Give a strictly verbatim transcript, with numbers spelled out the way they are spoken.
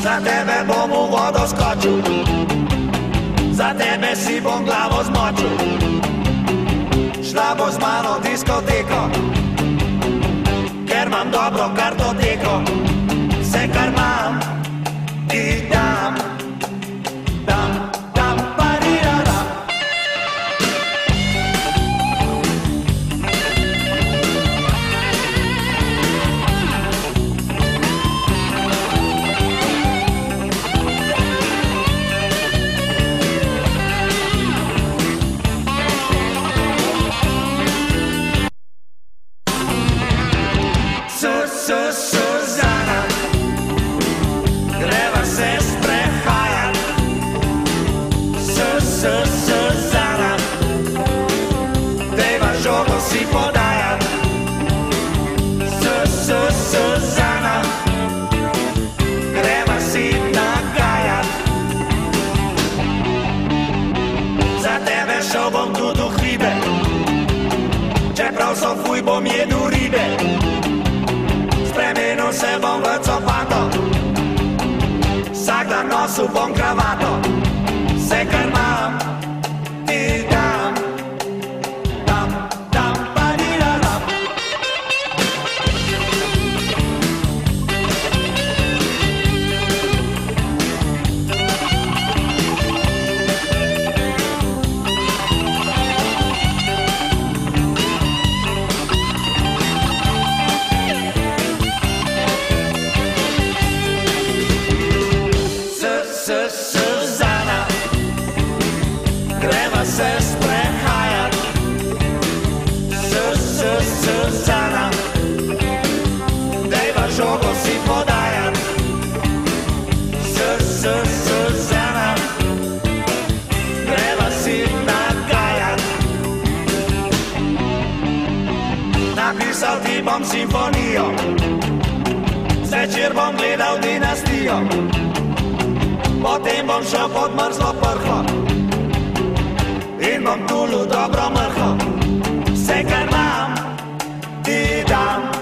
Za tebe bom v vodo skočil, za tebe si bom glavo zmočil. Šla bo z mano v diskoteko, ker imam dobro kartoteko. Vse kar imam, ti dam, dam, dam, pariraram. Suzana, greva se sprehajat. Suzana, dejva žogo si podajat. Suzana, greva si nagajat. Za tebe šel bom tudi v hribe, čeprav so fuj bom jedel ribe. Spremenil se bom v copato, vsak dan nosil bom kravato. Vse kar imam, ti dam, dam, dam, pariraram. Suzana, greva se sprehajat. Suzana, dejva žogo si podajat. Suzana, greva si nagajat. Napisal ti bom simfonijo, zvečer bom gledal Dinastijo. Potem bom šel pod mrzlo prho in bom tulil dobro mrho. Vse kar imam, ti dam.